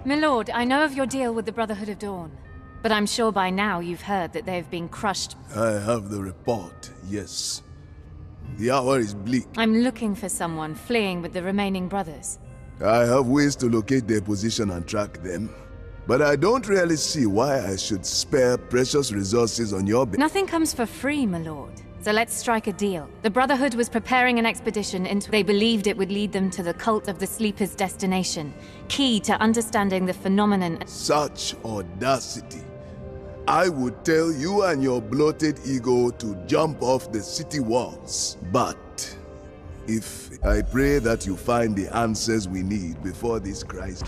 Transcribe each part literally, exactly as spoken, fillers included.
My lord, I know of your deal with the Brotherhood of Dawn, but I'm sure by now you've heard that they've been crushed. I have the report, yes. The hour is bleak. I'm looking for someone fleeing with the remaining brothers. I have ways to locate their position and track them, but I don't really see why I should spare precious resources on your behalf. Nothing comes for free, my lord. So let's strike a deal. The Brotherhood was preparing an expedition into... They believed it would lead them to the cult of the Sleeper's destination, key to understanding the phenomenon... Such audacity. I would tell you and your bloated ego to jump off the city walls. But if I pray that you find the answers we need before this crisis...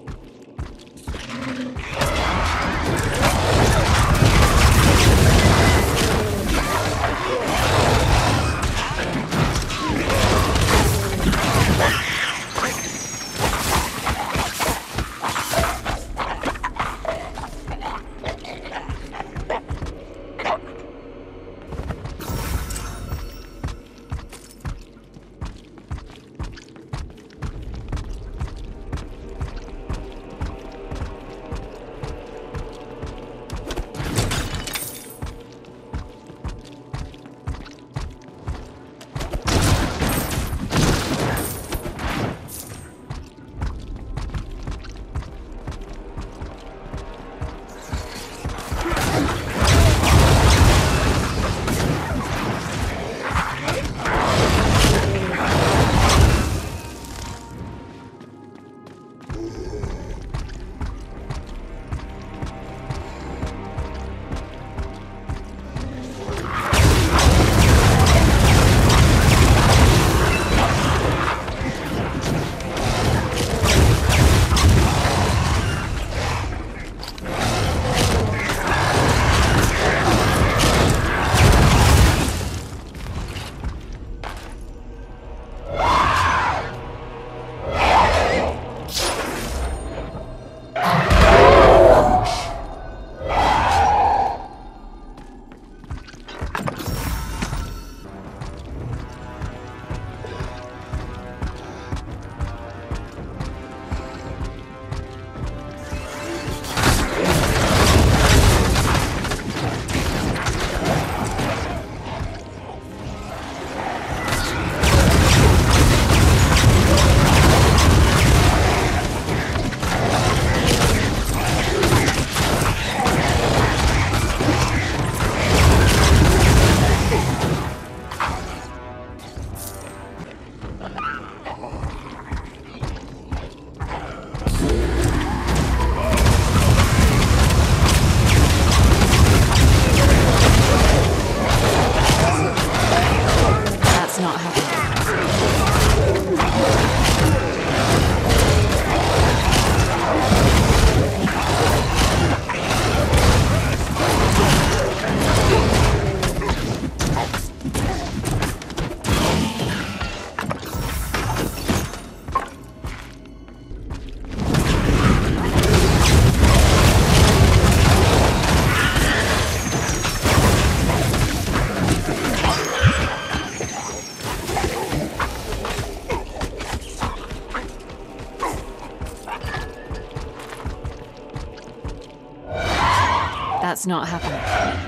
That's not happening.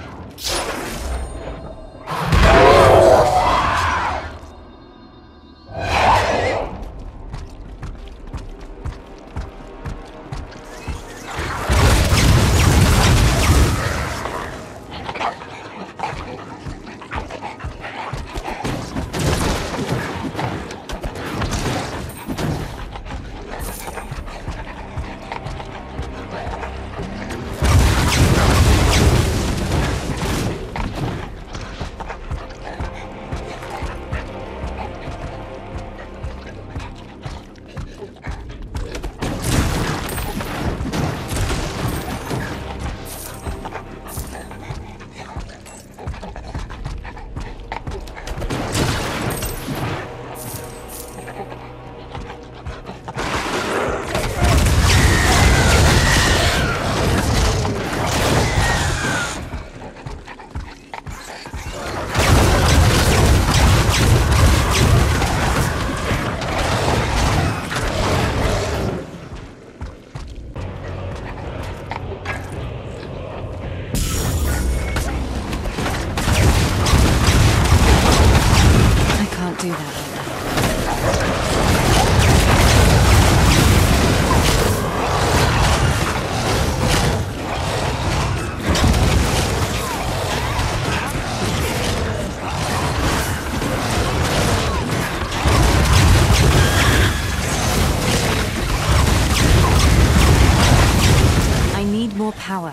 power.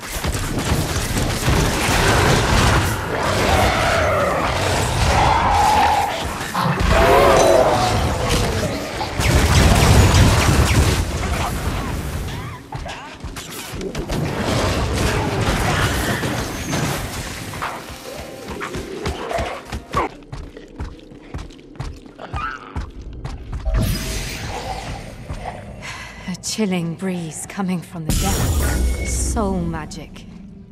A chilling breeze coming from the depths. Soul magic.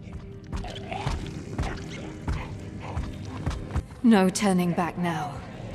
No turning back now.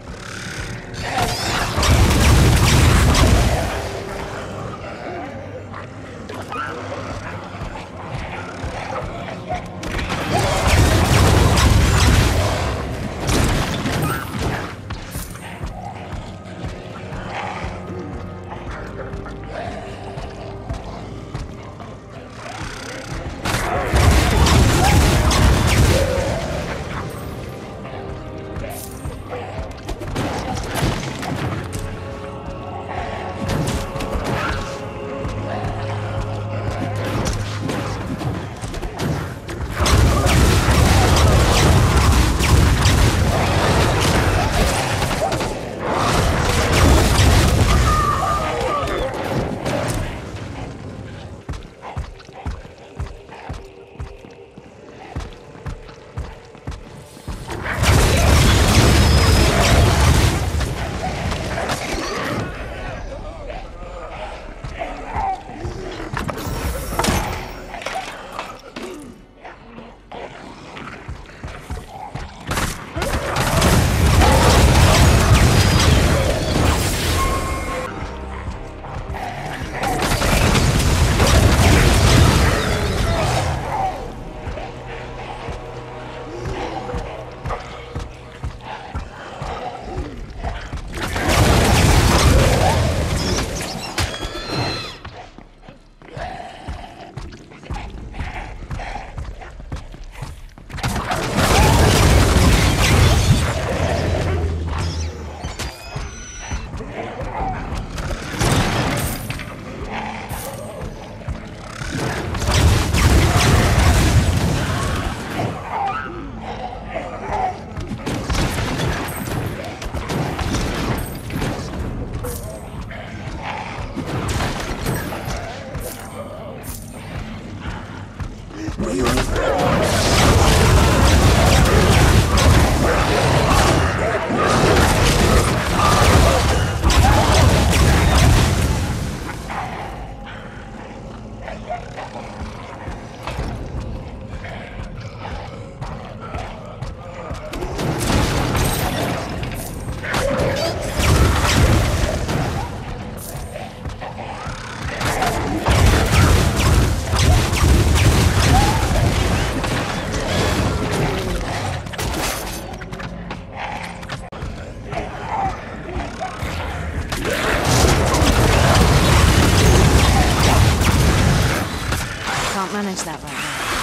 Manage that right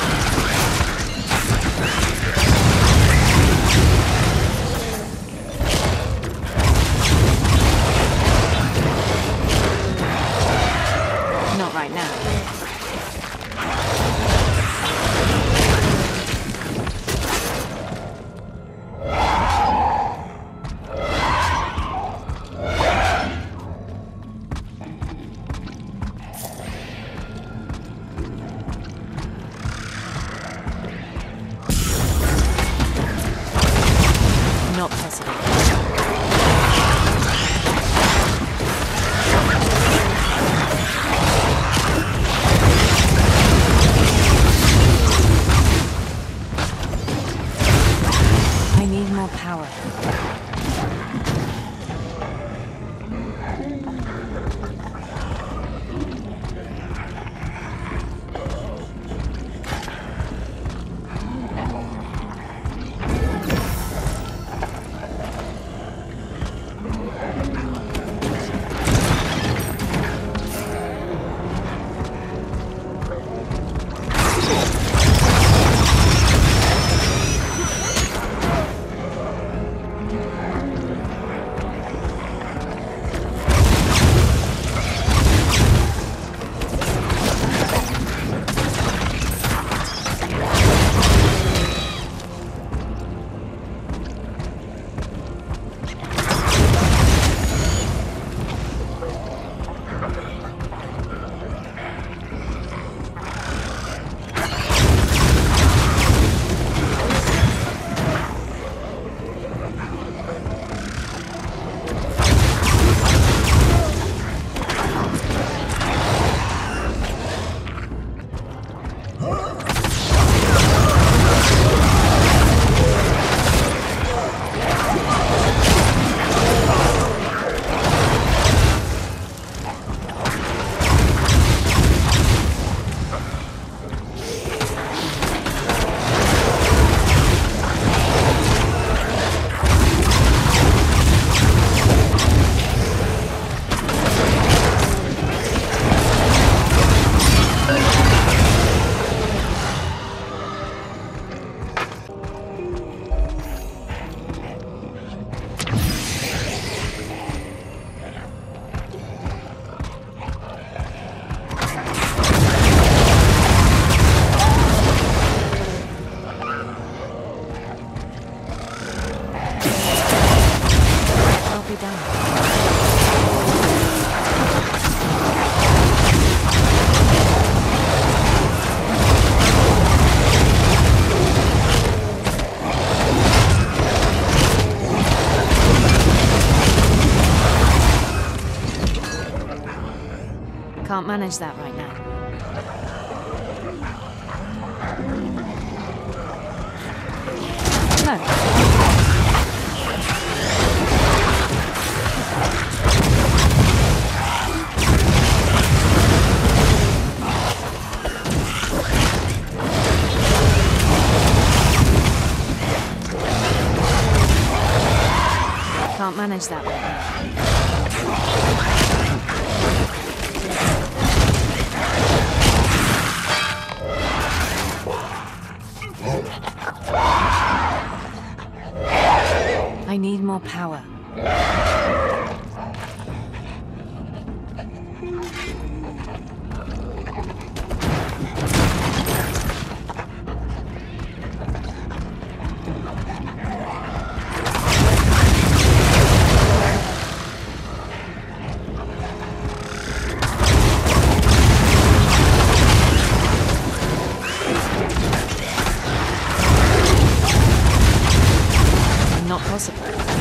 now. Not right now. Not possible. I need more power. can't manage that right now. No. Can't manage that right now. I need more power. Not possible.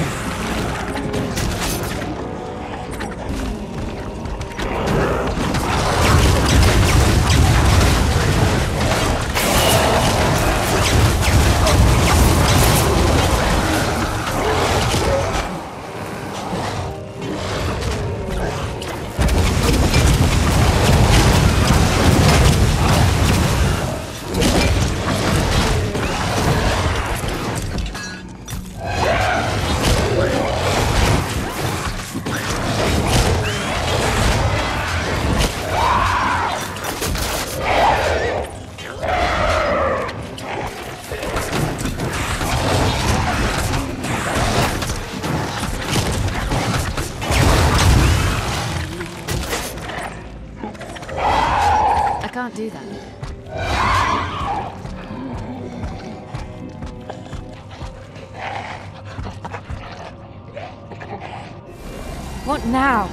I can't do that. What now?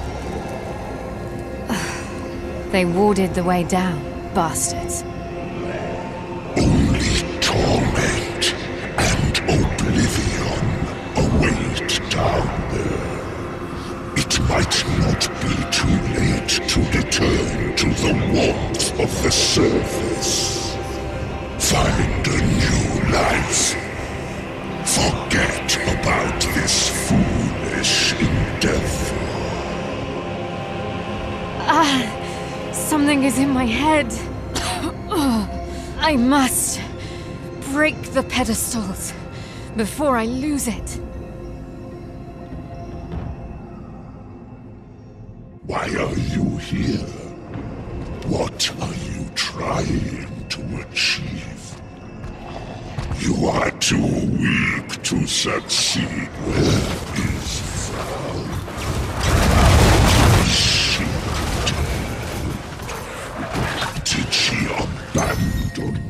They warded the way down, bastards. Only torment and oblivion await down there. It might not be too late to return to the warmth of the surface. Find a new life. Forget about this foolish endeavor. Ah, something is in my head. I must break the pedestals before I lose it. Why are you here? What are you trying to achieve? You are too weak to succeed. Where is Frau? Is she dead? Did she abandon?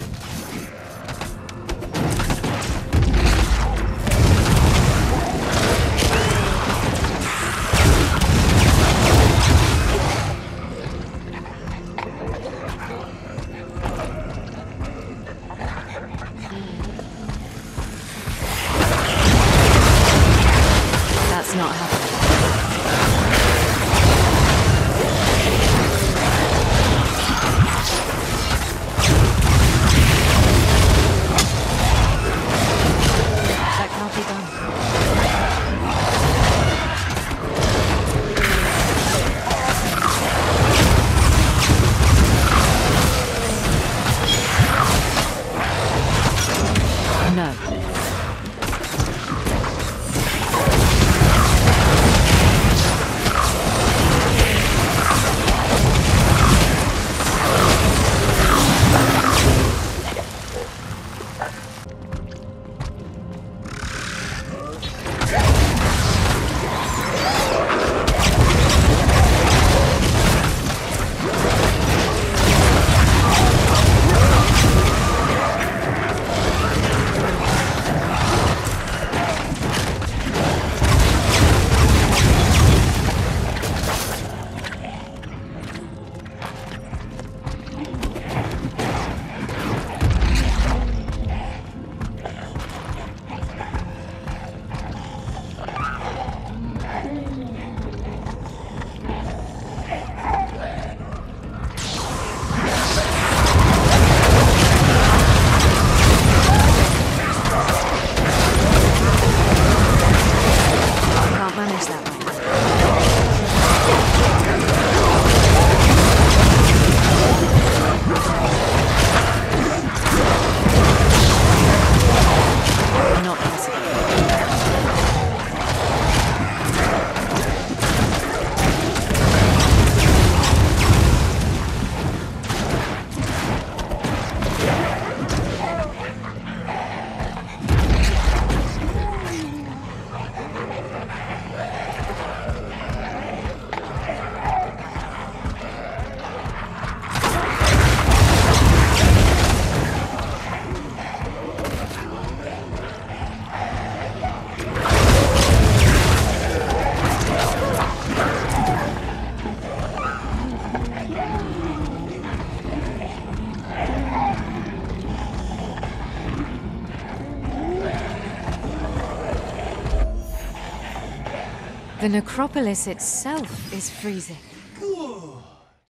The necropolis itself is freezing.